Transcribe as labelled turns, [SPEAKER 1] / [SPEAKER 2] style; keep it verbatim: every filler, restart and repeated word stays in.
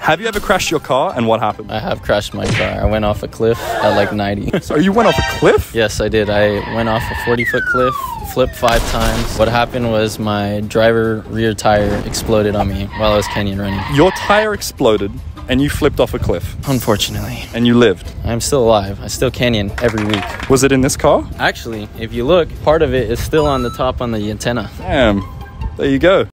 [SPEAKER 1] Have you ever crashed your car, and what happened?
[SPEAKER 2] I have crashed my car. I went off a cliff at like ninety.
[SPEAKER 1] So you went off a cliff?
[SPEAKER 2] Yes, I did. I went off a forty foot cliff, flipped five times. What happened was my driver rear tire exploded on me while I was canyon running.
[SPEAKER 1] Your tire exploded and you flipped off a cliff.
[SPEAKER 2] Unfortunately.
[SPEAKER 1] And you lived.
[SPEAKER 2] I'm still alive. I still canyon every week.
[SPEAKER 1] Was it in this car?
[SPEAKER 2] Actually, if you look, part of it is still on the top on the antenna.
[SPEAKER 1] Damn. There you go.